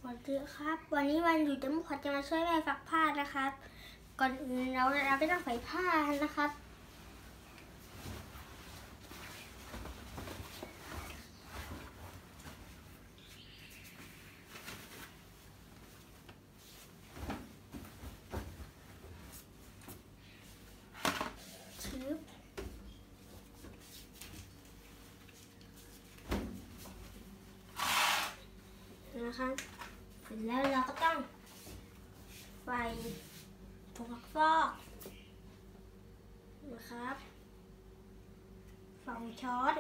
วัสดีครับวันนี้วันหยุดจะขอจะมาช่วยแม่ซักผ้านะครับก่อนอื่นเราไปต้องใส่ผ้านะครับนะครับเสร็จแล้วเราก็ต้องใส่ผงซักฟอกนะครับ2 ช้อน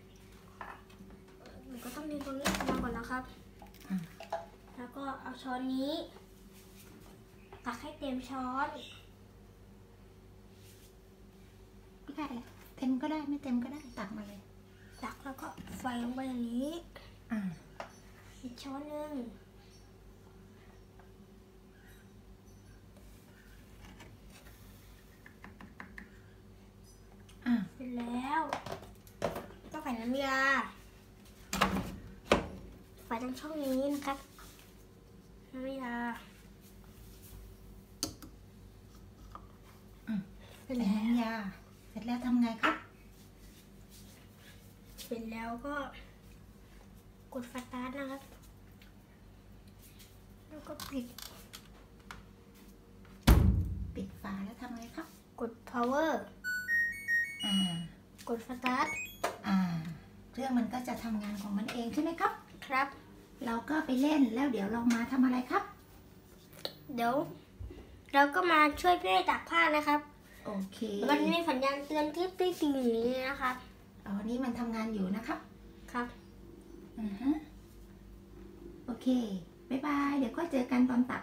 มันก็ต้องดึงตรงนี้ออกมาก่อนนะครับแล้วก็เอาช้อนนี้ตักให้เต็มช้อนได้เลยเต็มก็ได้ไม่เต็มก็ได้ตักมาเลยตักแล้วก็ใส่ลงไปอย่างนี้อีกช้อนหนึ่งเสร็จแล้วก็ใส่น้ำยาใส่ตรงช่องนี้นะครับน้ำยาเสร็จแล้วน้ำยาเสร็จแล้วทำไงครับเสร็จแล้วก็กดสตาร์ทนะครับแล้วก็ปิดฝาแล้วทำไงครับกด power กดสตาร์ทเครื่องมันก็จะทำงานของมันเองใช่ไหมครับครับเราก็ไปเล่นแล้วเดี๋ยวเรามาทำอะไรครับเดี๋ยวเราก็มาช่วยแม่ตากผ้านะครับโอเคมันมีสัญญาณเตือนที่ติ๊งอย่างนี้นะครับนี่มันทำงานอยู่นะครับครับโอเคบ๊ายบายเดี๋ยวก็เจอกันตอนตัก